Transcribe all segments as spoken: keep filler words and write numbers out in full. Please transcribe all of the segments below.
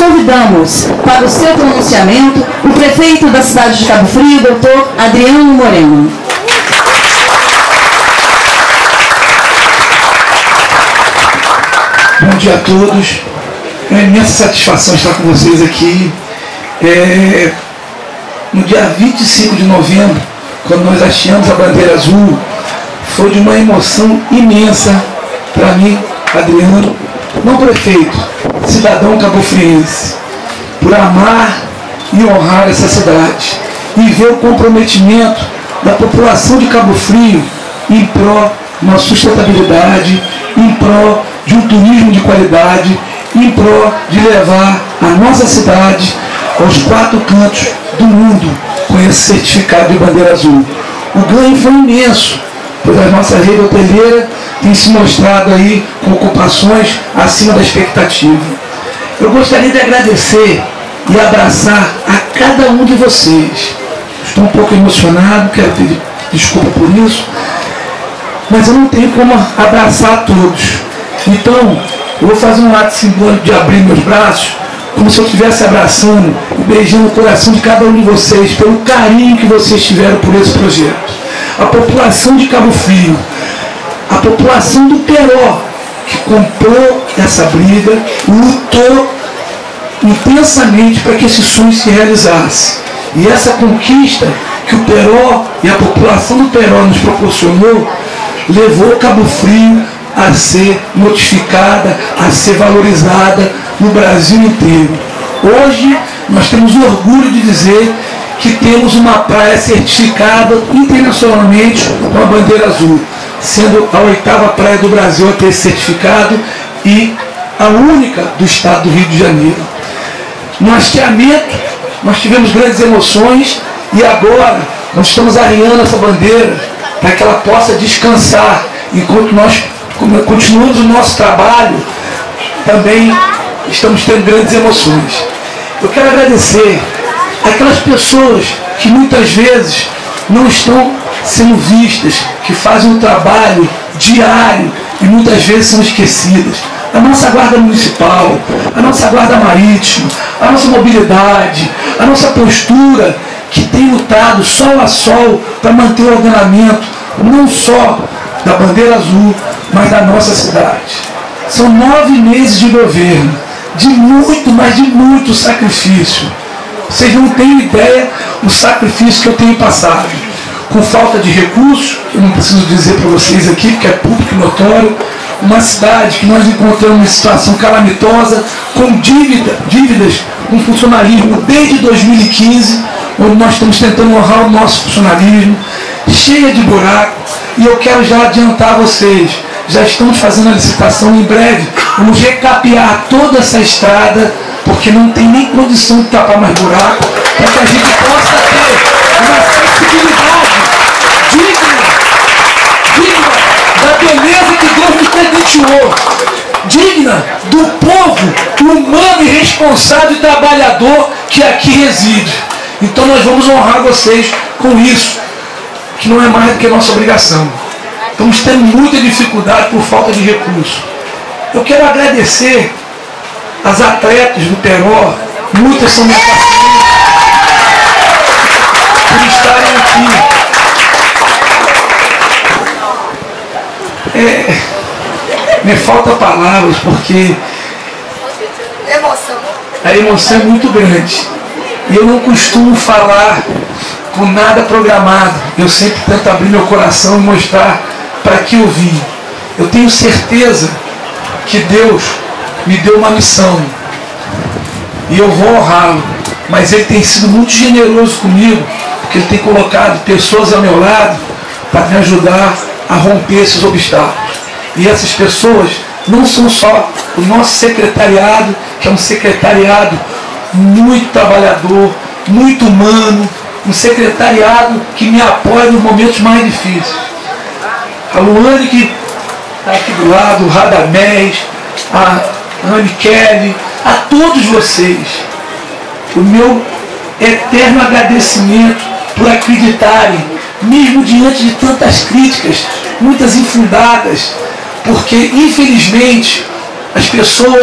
convidamos para o seu pronunciamento o prefeito da cidade de Cabo Frio, doutor Adriano Moreno. Bom dia a todos. É uma imensa satisfação estar com vocês aqui. É, no dia vinte e cinco de novembro, quando nós hasteamos a bandeira azul, foi de uma emoção imensa para mim, Adriano, não prefeito, cidadão cabofriense, por amar e honrar essa cidade e ver o comprometimento da população de Cabo Frio em pró de uma sustentabilidade, em pró de um turismo de qualidade, em pró de levar a nossa cidade aos quatro cantos do mundo com esse certificado de bandeira azul. O ganho foi imenso, pois a nossa rede hoteleira tem se mostrado aí com ocupações acima da expectativa. Eu gostaria de agradecer e abraçar a cada um de vocês. Estou um pouco emocionado, quero pedir desculpa por isso, mas eu não tenho como abraçar a todos. Então, eu vou fazer um ato simbólico de abrir meus braços, como se eu estivesse abraçando e beijando o coração de cada um de vocês, pelo carinho que vocês tiveram por esse projeto. A população de Cabo Frio, a população do Peró, que comprou essa briga, lutou intensamente para que esse sonho se realizasse. E essa conquista que o Peró e a população do Peró nos proporcionou, levou Cabo Frio a ser notificada, a ser valorizada no Brasil inteiro. Hoje nós temos o orgulho de dizer que temos uma praia certificada internacionalmente com a bandeira azul, sendo a oitava praia do Brasil a ter esse certificado e a única do estado do Rio de Janeiro. No hasteamento nós tivemos grandes emoções e agora nós estamos arriando essa bandeira para que ela possa descansar enquanto nós continuamos o nosso trabalho. Também estamos tendo grandes emoções. Eu quero agradecer aquelas pessoas que muitas vezes não estão sendo vistas, que fazem um trabalho diário e muitas vezes são esquecidas. A nossa guarda municipal, a nossa guarda marítima, a nossa mobilidade, a nossa postura, que tem lutado sol a sol para manter o ordenamento, não só da bandeira azul, mas da nossa cidade. São nove meses de governo, de muito, mas de muito sacrifício. Vocês não têm ideia do sacrifício que eu tenho passado. Com falta de recursos, eu não preciso dizer para vocês aqui, porque é público e notório, uma cidade que nós encontramos em situação calamitosa, com dívida, dívidas com funcionalismo desde dois mil e quinze, onde nós estamos tentando honrar o nosso funcionalismo, cheia de buraco, e eu quero já adiantar a vocês, já estamos fazendo a licitação em breve, vamos recapear toda essa estrada, porque não tem nem condição de tapar mais buraco, para que a gente possa ter uma acessibilidade digna, digna da beleza que Deus nos presenteou, digna do povo humano e responsável e trabalhador que aqui reside. Então nós vamos honrar vocês com isso, que não é mais do que nossa obrigação. Estamos tendo muita dificuldade por falta de recursos. Eu quero agradecer as atletas do Peró, muitas são minhas parceiras, por estarem aqui. É, me falta palavras, porque emoção. a emoção é muito grande. E eu não costumo falar com nada programado. Eu sempre tento abrir meu coração e mostrar para que eu vim. Eu tenho certeza que Deus me deu uma missão e eu vou honrá-lo, mas Ele tem sido muito generoso comigo, porque Ele tem colocado pessoas ao meu lado para me ajudar a romper esses obstáculos. E essas pessoas não são só o nosso secretariado, que é um secretariado muito trabalhador, muito humano, um secretariado que me apoia nos momentos mais difíceis. A Luane, que está aqui do lado, o Radamés, a Anne Kelly, a todos vocês, o meu eterno agradecimento por acreditarem, mesmo diante de tantas críticas, muitas infundadas, porque infelizmente as pessoas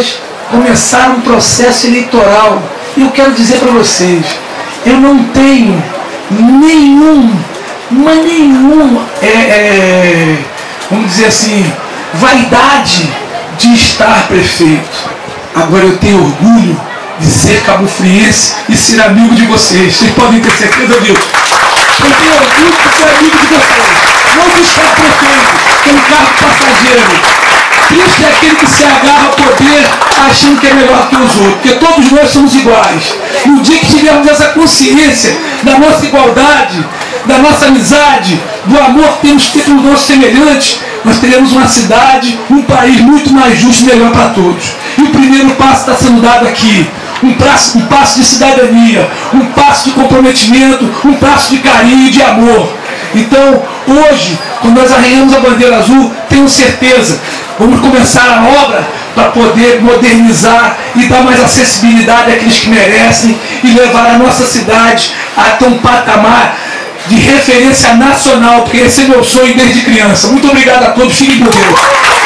começar um processo eleitoral. E eu quero dizer para vocês, eu não tenho nenhum, mas nenhum, é, é, vamos dizer assim, vaidade de estar prefeito. Agora eu tenho orgulho de ser cabofriense e ser amigo de vocês. Vocês podem ter certeza disso. Eu tenho orgulho de ser amigo de vocês. Não de estar prefeito, com um carro passageiro. Triste é aquele que se agarra ao poder achando que é melhor que os outros, porque todos nós somos iguais. E o dia que tivermos essa consciência da nossa igualdade, da nossa amizade, do amor que temos que ter pelos nossos semelhantes, nós teremos uma cidade, um país muito mais justo e melhor para todos. E o primeiro passo está sendo dado aqui. Um passo, um passo de cidadania, um passo de comprometimento, um passo de carinho e de amor. Então, hoje, quando nós arranhamos a bandeira azul, tenho certeza, vamos começar a obra para poder modernizar e dar mais acessibilidade àqueles que merecem e levar a nossa cidade até um patamar de referência nacional, porque esse é meu sonho desde criança. Muito obrigado a todos, fiquem com Deus.